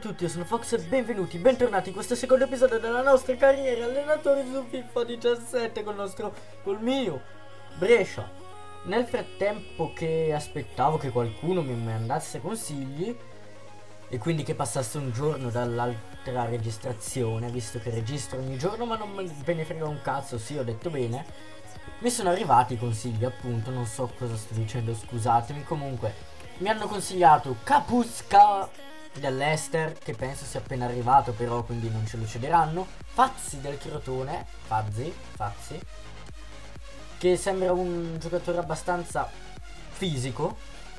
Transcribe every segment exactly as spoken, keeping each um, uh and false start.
tutti, io sono Fox e benvenuti, bentornati in questo secondo episodio della nostra carriera allenatori su FIFA diciassette col nostro, col mio Brescia. Nel frattempo che aspettavo che qualcuno mi mandasse consigli e quindi che passasse un giorno dall'altra registrazione, visto che registro ogni giorno ma non me ne frega un cazzo, sì, ho detto bene, mi sono arrivati i consigli, appunto, non so cosa sto dicendo, scusatemi. Comunque mi hanno consigliato Kapustka dell'Ester, che penso sia appena arrivato però, quindi non ce lo cederanno. Fazzi del Crotone, Fazzi, Fazzi, che sembra un giocatore abbastanza fisico,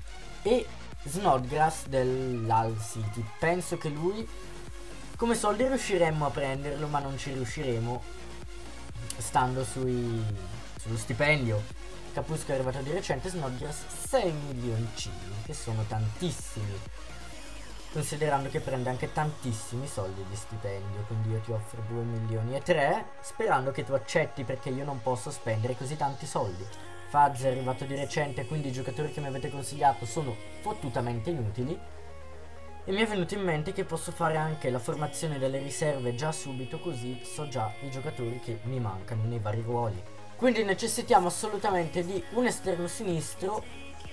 e Snodgrass dell'Hull City. Penso che lui, come soldi riusciremmo a prenderlo, ma non ci riusciremo stando sui, sullo stipendio. Kapustka è arrivato di recente, Snodgrass sei milioncini, che sono tantissimi, considerando che prende anche tantissimi soldi di stipendio. Quindi io ti offro due milioni e tre, sperando che tu accetti, perché io non posso spendere così tanti soldi. Faz è arrivato di recente, quindi i giocatori che mi avete consigliato sono fottutamente inutili. E mi è venuto in mente che posso fare anche la formazione delle riserve già subito, così so già i giocatori che mi mancano nei vari ruoli. Quindi necessitiamo assolutamente di un esterno sinistro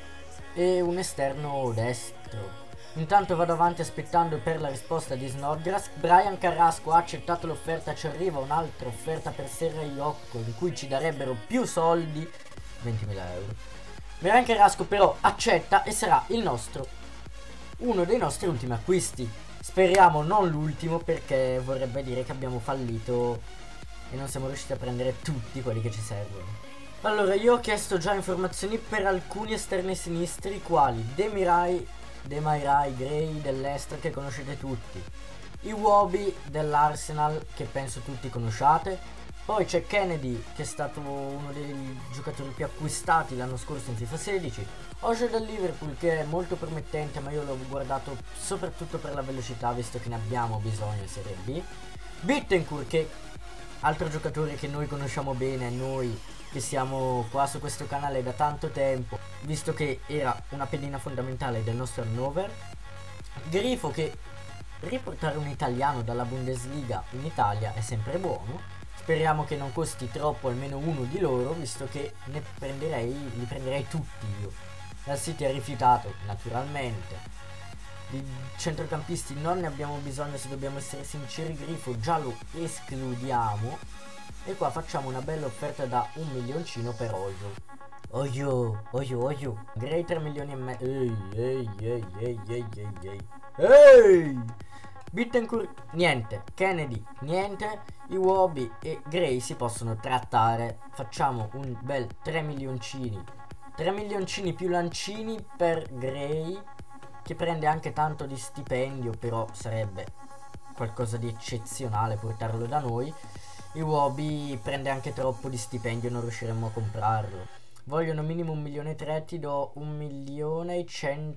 e un esterno destro. Intanto vado avanti aspettando per la risposta di Snodgrass. Brian Carrasco ha accettato l'offerta, ci arriva un'altra offerta per Serraiocco in cui ci darebbero più soldi, ventimila euro. Brian Carrasco però accetta e sarà il nostro, uno dei nostri ultimi acquisti. Speriamo non l'ultimo, perché vorrebbe dire che abbiamo fallito e non siamo riusciti a prendere tutti quelli che ci servono. Allora, io ho chiesto già informazioni per alcuni esterni sinistri, quali Demirai, Demirai Gray dell'Estra, che conoscete tutti, Iwobi dell'Arsenal, che penso tutti conosciate, poi c'è Kennedy, che è stato uno dei giocatori più acquistati l'anno scorso in FIFA sedici, Ojo del Liverpool, che è molto promettente, ma io l'ho guardato soprattutto per la velocità, visto che ne abbiamo bisogno in Serie B, Bittencourt, che altro giocatore che noi conosciamo bene, noi che siamo qua su questo canale da tanto tempo, visto che era una pedina fondamentale del nostro Hannover. Grifo, che riportare un italiano dalla Bundesliga in Italia è sempre buono. Speriamo che non costi troppo almeno uno di loro, visto che ne prenderei, li prenderei tutti io. Dal City ha rifiutato, naturalmente. Di centrocampisti non ne abbiamo bisogno, se dobbiamo essere sinceri. Grifo già lo escludiamo. E qua facciamo una bella offerta da un milioncino per Ojo. Ojo, Ojo, Ojo. Gray tre milioni e mezzo. Ehi, ehi, ehi, ehi, ehi, ehi, ehi. Ehi! Bittencourt, niente. Kennedy, niente. Iwobi e Gray si possono trattare. Facciamo un bel tre milioncini. tre milioncini più lancini per Gray, che prende anche tanto di stipendio, però sarebbe qualcosa di eccezionale portarlo da noi. Iwobi prende anche troppo di stipendio, non riusciremmo a comprarlo. Vogliono minimo un milione e tre, ti do un milione e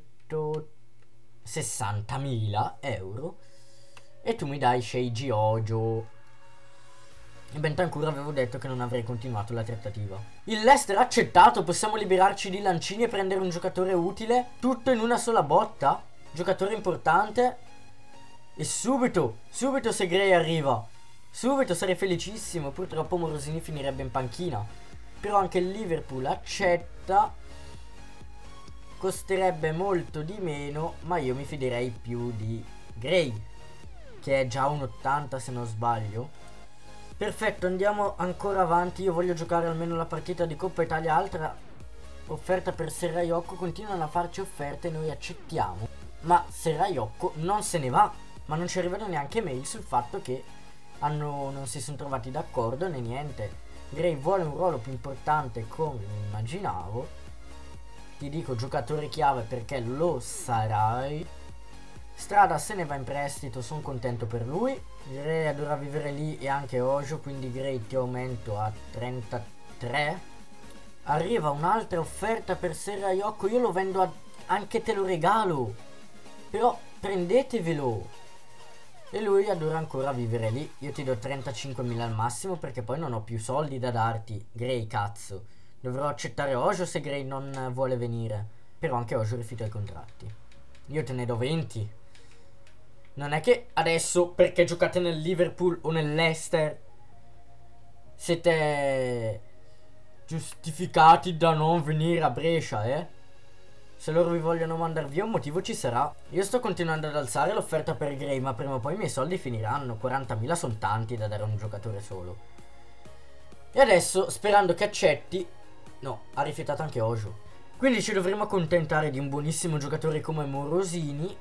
centosessantamila euro e tu mi dai Sheiji Ojo. E Bentancur avevo detto che non avrei continuato la trattativa. Il Leicester ha accettato, possiamo liberarci di lancini e prendere un giocatore utile, tutto in una sola botta, giocatore importante. E subito, subito se Gray arriva, subito sarei felicissimo. Purtroppo Morosini finirebbe in panchina, però anche il Liverpool accetta. Costerebbe molto di meno, ma io mi fiderei più di Gray, che è già un ottanta se non sbaglio. Perfetto, andiamo ancora avanti. Io voglio giocare almeno la partita di Coppa Italia. Altra offerta per Serraiocco, continuano a farci offerte, noi accettiamo, ma Serraiocco non se ne va. Ma non ci arrivano neanche mail sul fatto che hanno, non si sono trovati d'accordo né niente. Gray vuole un ruolo più importante, come immaginavo. Ti dico giocatore chiave perché lo sarai. Strada se ne va in prestito, sono contento per lui. Gray adora vivere lì e anche Ojo, quindi Gray ti aumento a trentatré. Arriva un'altra offerta per Serraiocco, io lo vendo a, anche te lo regalo, però prendetevelo. E lui adora ancora vivere lì. Io ti do trentacinquemila al massimo, perché poi non ho più soldi da darti. Gray, cazzo, dovrò accettare Ojo se Gray non vuole venire. Però anche Ojo rifiuta i contratti. Io te ne do venti. Non è che adesso, perché giocate nel Liverpool o nell'Leicester, siete giustificati da non venire a Brescia, eh? Se loro vi vogliono mandare via un motivo ci sarà. Io sto continuando ad alzare l'offerta per Gray, ma prima o poi i miei soldi finiranno. quarantamila sono tanti da dare a un giocatore solo. E adesso, sperando che accetti... No, ha rifiutato anche Ojo. Quindi ci dovremo accontentare di un buonissimo giocatore come Morosini.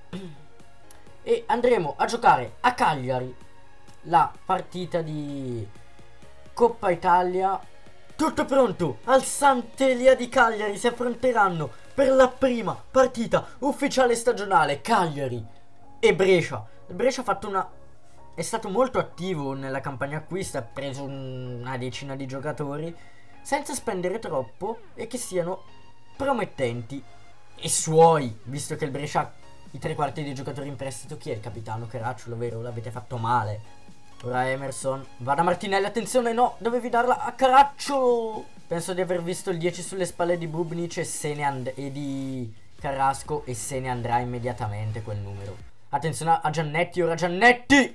E andremo a giocare a Cagliari la partita di Coppa Italia. Tutto pronto, al Sant'Elia di Cagliari si affronteranno per la prima partita ufficiale stagionale Cagliari e Brescia. Il Brescia ha fatto una... è stato molto attivo nella campagna acquisti, ha preso una decina di giocatori senza spendere troppo e che siano promettenti e suoi, visto che il Brescia ha i tre quarti dei giocatori in prestito. Chi è il capitano? Caracciolo, vero? L'avete fatto male. Ora Emerson va da Martinelli, attenzione, no, dovevi darla a Caracciolo. Penso di aver visto il dieci sulle spalle di Bubnic e, se ne and e di Carrasco e se ne andrà immediatamente quel numero. Attenzione a Giannetti, ora Giannetti.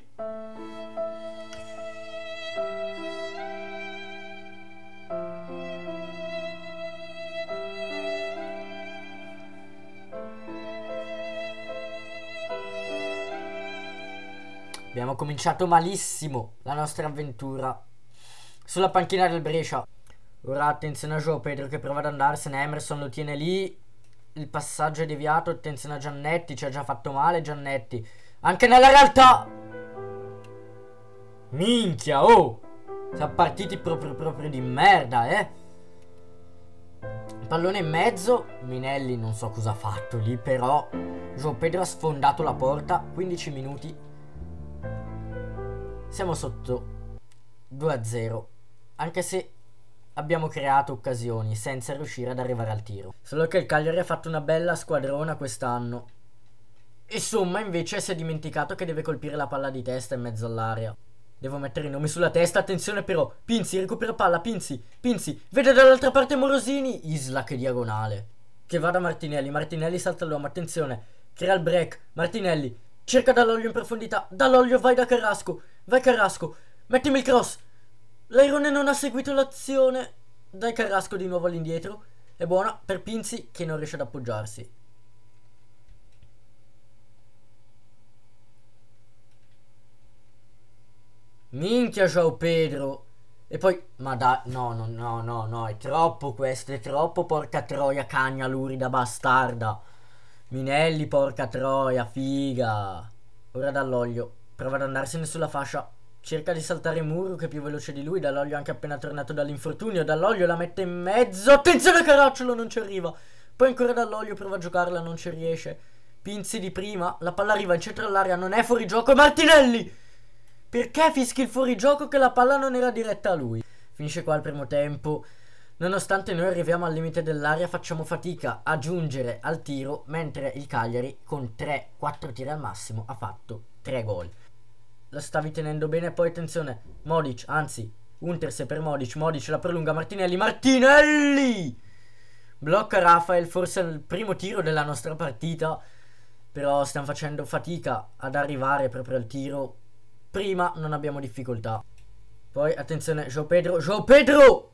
Abbiamo cominciato malissimo la nostra avventura sulla panchina del Brescia. Ora attenzione a João Pedro che prova ad andarsene. Emerson lo tiene lì. Il passaggio è deviato. Attenzione a Giannetti. Ci ha già fatto male Giannetti. Anche nella realtà. Minchia, oh. Siamo partiti proprio proprio di merda, eh. Pallone in mezzo. Minelli non so cosa ha fatto lì, però João Pedro ha sfondato la porta. quindici minuti. Siamo sotto due a zero, anche se abbiamo creato occasioni senza riuscire ad arrivare al tiro. Solo che il Cagliari ha fatto una bella squadrona quest'anno. E Somma invece si è dimenticato che deve colpire la palla di testa in mezzo all'area. Devo mettere i nomi sulla testa, attenzione però. Pinzi recupera palla, Pinzi, Pinzi, vede dall'altra parte Morosini. Isla che diagonale. Che va da Martinelli, Martinelli salta l'uomo, attenzione. Crea il break, Martinelli. Cerca Dall'Oglio in profondità. Dall'Oglio vai da Carrasco. Vai Carrasco. Mettimi il cross. L'airone non ha seguito l'azione. Dai Carrasco di nuovo all'indietro. È buona per Pinzi che non riesce ad appoggiarsi. Minchia João Pedro. E poi... ma dai... No, no, no, no, no. È troppo questo. È troppo, porca troia, cagna lurida bastarda. Minelli, porca troia, figa. Ora Dall'Oglio prova ad andarsene sulla fascia. Cerca di saltare Muro che è più veloce di lui. Dall'Oglio anche appena tornato dall'infortunio. Dall'Oglio la mette in mezzo. Attenzione Caracciolo, non ci arriva. Poi ancora Dall'Oglio prova a giocarla, non ci riesce. Pinzi di prima. La palla arriva in centro all'area, non è fuori gioco. E Martinelli! Perché fischi il fuorigioco che la palla non era diretta a lui? Finisce qua il primo tempo. Nonostante noi arriviamo al limite dell'area, facciamo fatica a giungere al tiro, mentre il Cagliari con tre quattro tiri al massimo ha fatto tre gol. La stavi tenendo bene, poi attenzione, Modic, anzi, Unterse per Modic, Modic la prolunga, Martinelli, Martinelli! Blocca Rafael, forse il primo tiro della nostra partita, però stiamo facendo fatica ad arrivare proprio al tiro. Prima non abbiamo difficoltà. Poi attenzione, João Pedro, João Pedro!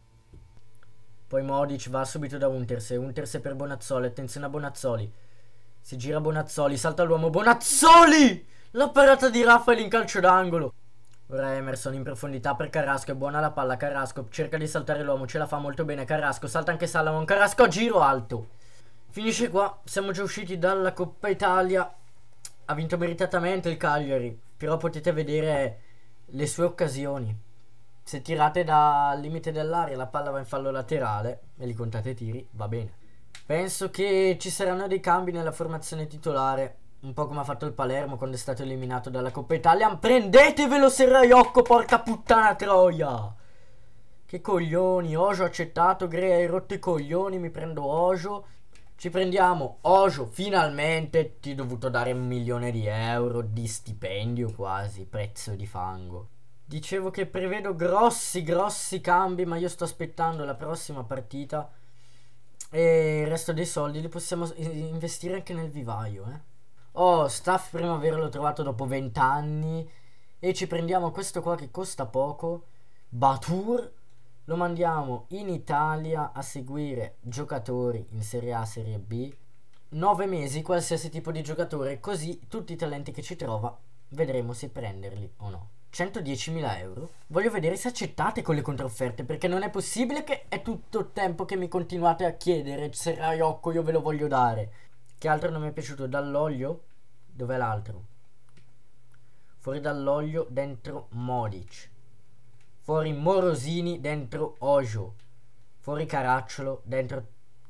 Poi Modic va subito da Unterse. Unterse per Bonazzoli. Attenzione a Bonazzoli. Si gira Bonazzoli. Salta l'uomo. Bonazzoli! La parata di Rafael in calcio d'angolo. Ora Emerson in profondità per Carrasco. È buona la palla. Carrasco cerca di saltare l'uomo. Ce la fa molto bene Carrasco. Salta anche Salomon. Carrasco a giro alto. Finisce qua. Siamo già usciti dalla Coppa Italia. Ha vinto meritatamente il Cagliari. Però potete vedere le sue occasioni. Se tirate dal limite dell'area la palla va in fallo laterale e li contate tiri, va bene. Penso che ci saranno dei cambi nella formazione titolare, un po' come ha fatto il Palermo quando è stato eliminato dalla Coppa Italia. Prendetevelo Serraiocco, porca puttana troia! Che coglioni, Ojo accettato, Gray hai rotto i coglioni, mi prendo Ojo. Ci prendiamo Ojo, finalmente ti ho dovuto dare un milione di euro di stipendio quasi, prezzo di fango. Dicevo che prevedo grossi grossi cambi, ma io sto aspettando la prossima partita e il resto dei soldi li possiamo investire anche nel vivaio, eh. Oh, Staff Primavera l'ho trovato dopo venti anni. E ci prendiamo questo qua che costa poco. Batur. Lo mandiamo in Italia a seguire giocatori in Serie A, Serie B. nove mesi, qualsiasi tipo di giocatore. Così tutti i talenti che ci trova vedremo se prenderli o no. centodiecimila euro. Voglio vedere se accettate con le controfferte, perché non è possibile che è tutto il tempo che mi continuate a chiedere se Raiocco io ve lo voglio dare. Che altro non mi è piaciuto? Dall'olio? Dov'è l'altro? Fuori dall'olio, dentro Modic. Fuori Morosini, dentro Ojo. Fuori Caracciolo, dentro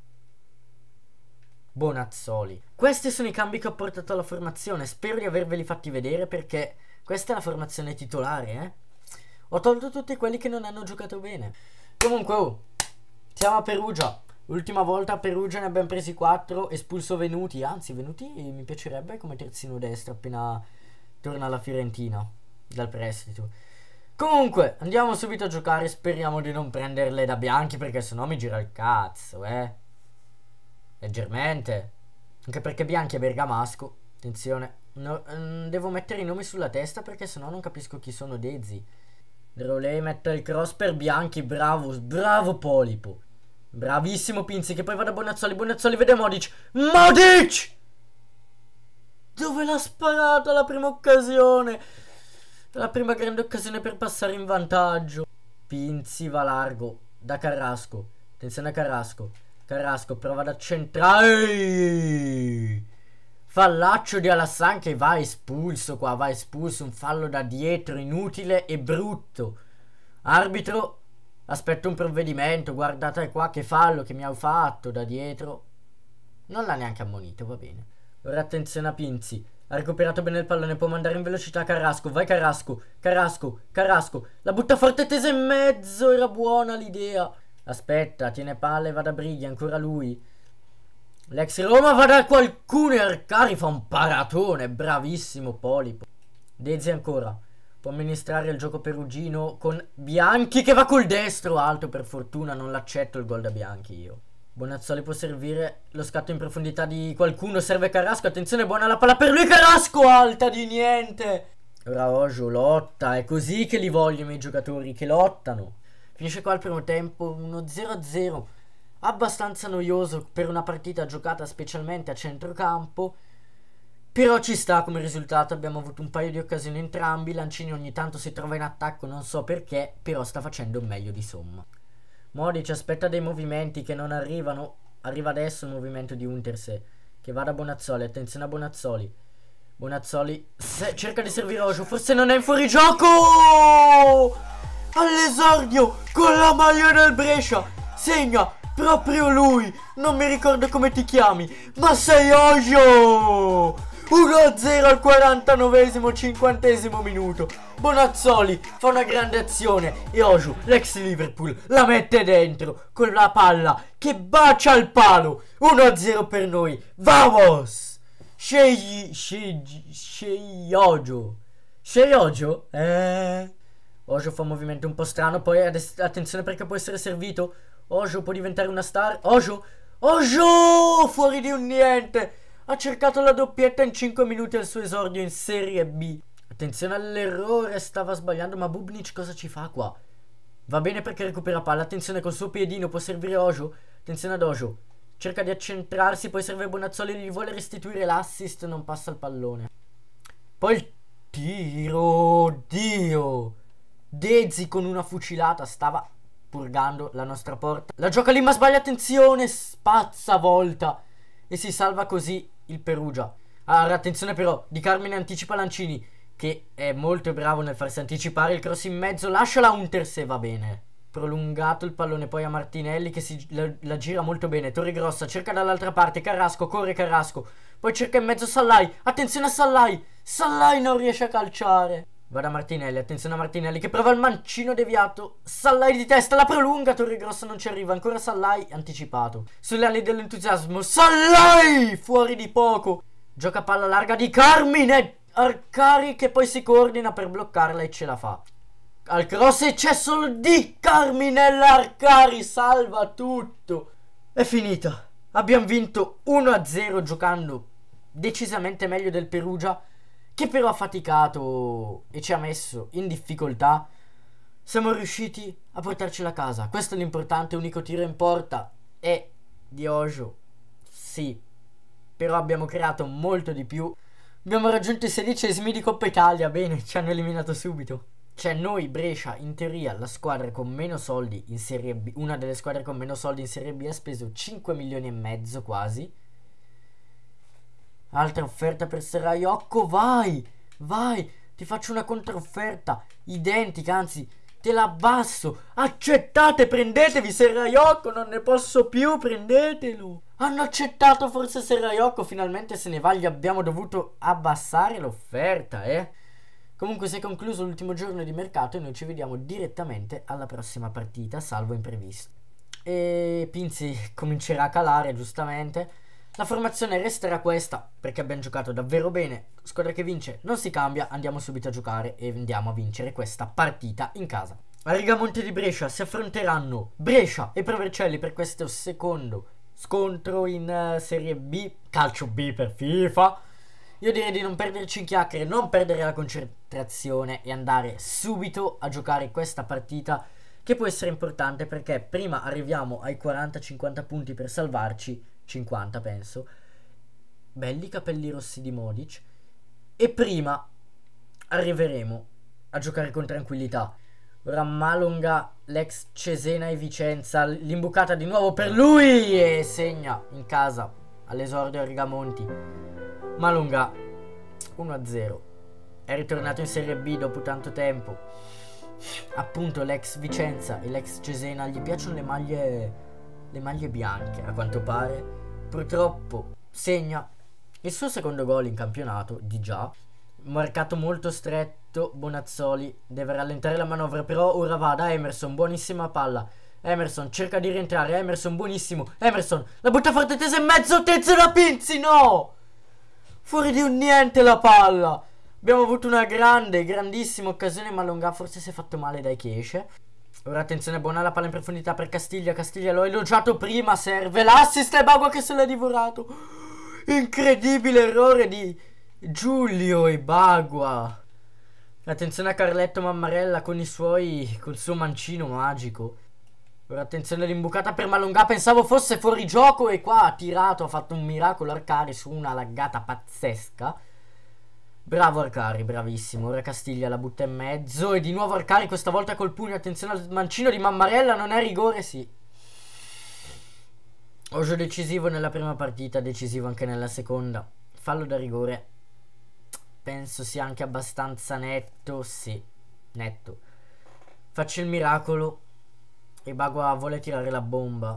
Bonazzoli. Questi sono i cambi che ho portato alla formazione. Spero di averveli fatti vedere, perché questa è la formazione titolare, eh. Ho tolto tutti quelli che non hanno giocato bene. Comunque, oh, siamo a Perugia. L'ultima volta a Perugia ne abbiamo presi quattro. Espulso Venuti. Anzi, Venuti mi piacerebbe come terzino destro appena torna alla Fiorentina dal prestito. Comunque, andiamo subito a giocare. Speriamo di non prenderle da bianchi, perché sennò mi gira il cazzo, eh. Leggermente. Anche perché Bianchi è bergamasco. Attenzione. No, mm, devo mettere i nomi sulla testa, perché sennò non capisco chi sono Dezi. Droley mette il cross per Bianchi. Bravo, bravo Polipo. Bravissimo Pinzi, che poi va da Bonazzoli. Bonazzoli vede Modic. Modic! Dove l'ha sparata la prima occasione? La prima grande occasione per passare in vantaggio. Pinzi va largo da Carrasco. Attenzione a Carrasco. Carrasco prova ad accentrare. Fallaccio di Alassan che va espulso qua. Va espulso. Un fallo da dietro inutile e brutto. Arbitro, aspetto un provvedimento. Guardate qua che fallo che mi ha fatto da dietro. Non l'ha neanche ammonito, va bene. Ora attenzione a Pinzi. Ha recuperato bene il pallone, può mandare in velocità Carrasco. Vai Carrasco, Carrasco, Carrasco. La butta forte tesa in mezzo. Era buona l'idea. Aspetta, tiene palla e va da Brighi, ancora lui. L'ex Roma va da qualcuno e Arcari fa un paratone. Bravissimo Polipo. Dezi ancora. Può amministrare il gioco perugino con Bianchi che va col destro alto. Per fortuna non l'accetto il gol da Bianchi io. Bonazzoli può servire lo scatto in profondità di qualcuno. Serve Carrasco. Attenzione, buona la palla per lui. Carrasco alta di niente. Ora Ojo lotta. È così che li voglio i miei giocatori, che lottano. Finisce qua il primo tempo. Uno zero a zero. Abbastanza noioso per una partita giocata specialmente a centrocampo. Però ci sta come risultato. Abbiamo avuto un paio di occasioni entrambi. Lanzini ogni tanto si trova in attacco, non so perché, però sta facendo meglio di somma. Modic aspetta dei movimenti che non arrivano. Arriva adesso il movimento di Unterse, che va da Bonazzoli. Attenzione a Bonazzoli. Bonazzoli cerca di servire Ojo. Forse non è in fuorigioco. All'esordio con la maglia del Brescia segna proprio lui. Non mi ricordo come ti chiami, ma sei Ojo. uno a zero al quarantanovesimo, cinquantesimo minuto. Bonazzoli fa una grande azione e Ojo, l'ex Liverpool, la mette dentro con la palla che bacia il palo. uno a zero per noi. Vamos! Scegli, scegli, scegli Ojo. Scegli Ojo? Eh... Ojo fa un movimento un po' strano, poi attenzione perché può essere servito. Ojo può diventare una star. Ojo! Ojo! Fuori di un niente! Ha cercato la doppietta in cinque minuti al suo esordio in Serie B. Attenzione all'errore, stava sbagliando, ma Bubnic cosa ci fa qua? Va bene perché recupera palla, attenzione col suo piedino, può servire Ojo. Attenzione ad Ojo. Cerca di accentrarsi, poi serve Bonazzoli, gli vuole restituire l'assist, non passa il pallone. Poi il tiro, Dio! Dezi con una fucilata stava purgando la nostra porta. La gioca lì ma sbaglia, attenzione, spazza volta. E si salva così il Perugia. Allora, attenzione però, Di Carmine anticipa Lanzini, che è molto bravo nel farsi anticipare. Il cross in mezzo, lascia la Unterse, va bene. Prolungato il pallone poi a Martinelli che si, la, la gira molto bene. Torregrossa cerca dall'altra parte, Carrasco, corre Carrasco. Poi cerca in mezzo Sallai, attenzione a Sallai. Sallai non riesce a calciare. Va da Martinelli, attenzione a Martinelli che prova il mancino deviato. Sallai di testa, la prolunga, Torregrossa non ci arriva. Ancora Sallai, anticipato. Sulle ali dell'entusiasmo, Sallai! Fuori di poco. Gioca palla larga Di Carmine. Arcari che poi si coordina per bloccarla e ce la fa. Al cross e c'è solo Di Carmine. Arcari salva tutto. È finita. Abbiamo vinto uno a zero giocando decisamente meglio del Perugia, che però ha faticato e ci ha messo in difficoltà. Siamo riusciti a portarcela a casa. Questo è l'importante. Unico tiro in porta è di Ojo, sì, però abbiamo creato molto di più. Abbiamo raggiunto i sedicesimi di Coppa Italia. Bene, ci hanno eliminato subito. Cioè noi, Brescia, in teoria la squadra con meno soldi in Serie B, una delle squadre con meno soldi in Serie B, ha speso cinque milioni e mezzo quasi. Altra offerta per Serraiocco. Vai, vai, ti faccio una controfferta identica, anzi te la abbasso. Accettate, prendetevi Serraiocco, non ne posso più, prendetelo. Hanno accettato forse Serraiocco, finalmente se ne va. Gli abbiamo dovuto abbassare l'offerta, eh. Comunque si è concluso l'ultimo giorno di mercato e noi ci vediamo direttamente alla prossima partita, salvo imprevisto. E Pinzi comincerà a calare, giustamente. La formazione resterà questa, perché abbiamo giocato davvero bene. Squadra che vince non si cambia, andiamo subito a giocare e andiamo a vincere questa partita in casa. A Rigamonte di Brescia si affronteranno Brescia e Provercelli per questo secondo scontro in uh, Serie B, calcio B per FIFA. Io direi di non perderci in chiacchiere, non perdere la concentrazione e andare subito a giocare questa partita, che può essere importante perché prima arriviamo ai quaranta cinquanta punti per salvarci, cinquanta penso, belli capelli rossi di Modic, e prima arriveremo a giocare con tranquillità. Ora Malonga, l'ex Cesena e Vicenza, l'imbucata di nuovo per lui e segna in casa all'esordio a Rigamonti. Malonga uno a zero, è ritornato in Serie B dopo tanto tempo. Appunto l'ex Vicenza e l'ex Cesena gli piacciono le maglie le maglie bianche, a quanto pare. Purtroppo segna il suo secondo gol in campionato, di già. Marcato molto stretto, Bonazzoli deve rallentare la manovra, però ora va da Emerson, buonissima palla. Emerson cerca di rientrare, Emerson buonissimo, Emerson la butta forte, tesa in mezzo, Tezzo da Pinzi, no! Fuori di un niente la palla. Abbiamo avuto una grande, grandissima occasione, ma Longa forse si è fatto male dai che esce. Ora attenzione, buona la palla in profondità per Castiglia. Castiglia l'ho elogiato prima, serve l'assist e Bagua che se l'ha divorato. Incredibile errore di Giulio e Bagua. Attenzione a Carletto Mammarella con i suoi, col suo mancino magico. Ora attenzione all'imbucata per Malonga, pensavo fosse fuori gioco e qua ha tirato, ha fatto un miracolo Arcari su una laggata pazzesca. Bravo Arcari, bravissimo. Ora Castiglia la butta in mezzo e di nuovo Arcari, questa volta col pugno. Attenzione al mancino di Mammarella, non è rigore, sì. Oggio decisivo nella prima partita, decisivo anche nella seconda. Fallo da rigore, penso sia anche abbastanza netto, sì, netto. Faccio il miracolo e Bagua vuole tirare la bomba.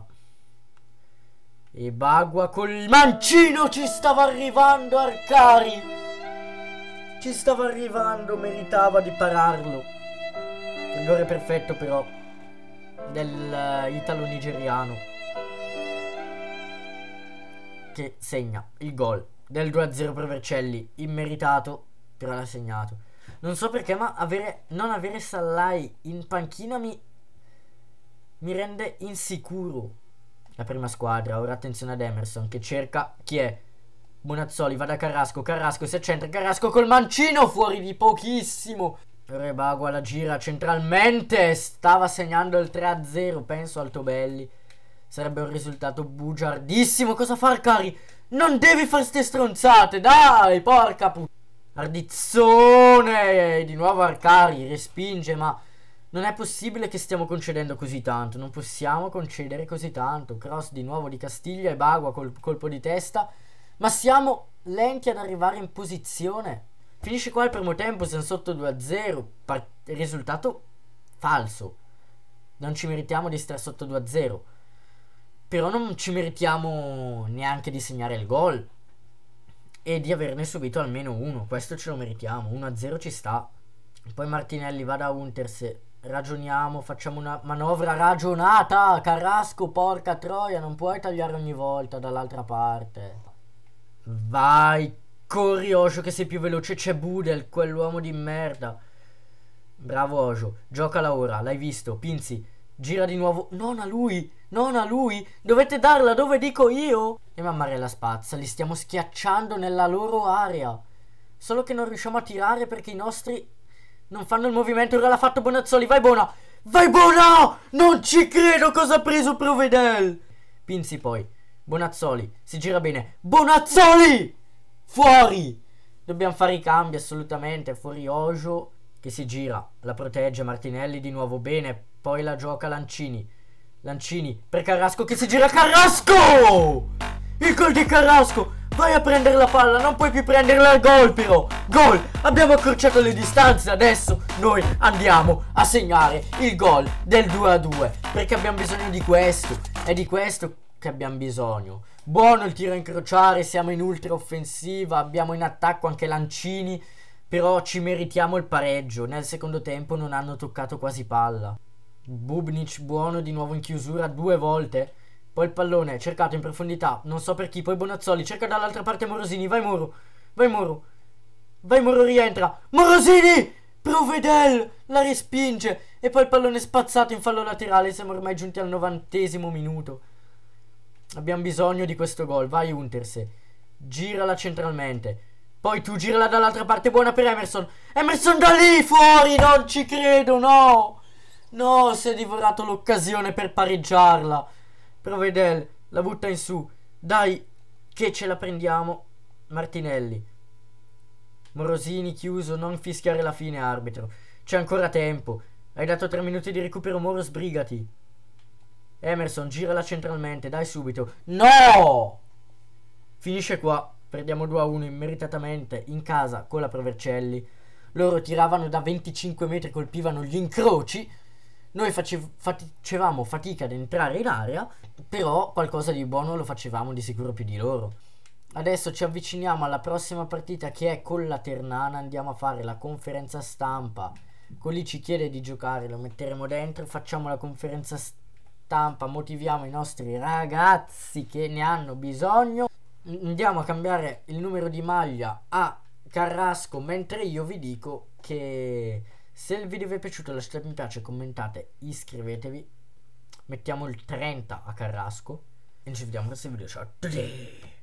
E Bagua col mancino ci stava arrivando Arcari. Ci stava arrivando, meritava di pararlo. Rigore perfetto però del uh, italo-nigeriano, che segna il gol del due a zero per Vercelli, immeritato, però l'ha segnato. Non so perché, ma avere, non avere Sallai in panchina mi, mi rende insicuro. La prima squadra, ora attenzione ad Emerson che cerca, chi è? Bonazzoli, va da Carrasco, Carrasco si accentra, Carrasco col mancino, fuori di pochissimo. Ora Bagua la gira centralmente, stava segnando il tre a zero, penso Altobelli. Sarebbe un risultato bugiardissimo. Cosa fa Arcari? Non devi fare ste stronzate, dai, porca puttana. Ardizzone, di nuovo Arcari, respinge, ma non è possibile che stiamo concedendo così tanto. Non possiamo concedere così tanto. Cross di nuovo di Castiglia e Bagua col colpo di testa. Ma siamo lenti ad arrivare in posizione. Finisce qua il primo tempo, siamo sotto due a zero. Par- risultato falso. Non ci meritiamo di stare sotto due a zero. Però non ci meritiamo neanche di segnare il gol e di averne subito almeno uno. Questo ce lo meritiamo. uno a zero ci sta. Poi Martinelli va da Unterse. Ragioniamo, facciamo una manovra ragionata. Carrasco, porca troia, non puoi tagliare ogni volta dall'altra parte. Vai, corri Ojo che sei più veloce. C'è Budel, quell'uomo di merda. Bravo Ojo, giocala ora, l'hai visto. Pinzi gira di nuovo. Non a lui, non a lui. Dovete darla dove dico io. E Mammarella spazza, li stiamo schiacciando nella loro area. Solo che non riusciamo a tirare perché i nostri non fanno il movimento. Ora l'ha fatto Bonazzoli, vai Bona! Vai Bona! Non ci credo cosa ha preso Provedel! Pinzi poi, Bonazzoli, si gira bene. Bonazzoli! Fuori! Dobbiamo fare i cambi assolutamente. Fuori Ojo che si gira, la protegge. Martinelli di nuovo bene. Poi la gioca Lancini. Lancini per Carrasco che si gira. Carrasco! Il gol di Carrasco! Vai a prendere la palla, non puoi più prenderla al gol però. Gol! Abbiamo accorciato le distanze, adesso noi andiamo a segnare il gol del due a due. Perché abbiamo bisogno di questo. È di questo che abbiamo bisogno. Buono il tiro a incrociare, siamo in ultra offensiva, abbiamo in attacco anche Lancini. Però ci meritiamo il pareggio. Nel secondo tempo non hanno toccato quasi palla. Bubnic buono di nuovo in chiusura due volte. Poi il pallone cercato in profondità, non so per chi. Poi Bonazzoli cerca dall'altra parte Morosini. Vai Moro, vai Moro, vai Moro, rientra Morosini, Provedel la respinge. E poi il pallone spazzato in fallo laterale. Siamo ormai giunti al novantesimo minuto. Abbiamo bisogno di questo gol. Vai Unterse, girala centralmente. Poi tu girala dall'altra parte, buona per Emerson. Emerson da lì, fuori, non ci credo, no. No, si è divorato l'occasione per pareggiarla. Provedel la butta in su. Dai che ce la prendiamo. Martinelli, Morosini chiuso, non fischiare la fine arbitro. C'è ancora tempo. Hai dato tre minuti di recupero Moro, sbrigati. Emerson girala centralmente, dai subito. No! Finisce qua. Perdiamo due a uno immeritatamente in casa con la Provercelli. Loro tiravano da venticinque metri, colpivano gli incroci. Noi face- facevamo fatica ad entrare in area, però qualcosa di buono lo facevamo di sicuro più di loro. Adesso ci avviciniamo alla prossima partita che è con la Ternana. Andiamo a fare la conferenza stampa. Colì ci chiede di giocare, lo metteremo dentro. Facciamo la conferenza stampa, motiviamo i nostri ragazzi che ne hanno bisogno. Andiamo a cambiare il numero di maglia a Carrasco, mentre io vi dico che se il video vi è piaciuto lasciate mi piace, commentate, iscrivetevi. Mettiamo il trenta a Carrasco e ci vediamo in questo video. Ciao a tutti.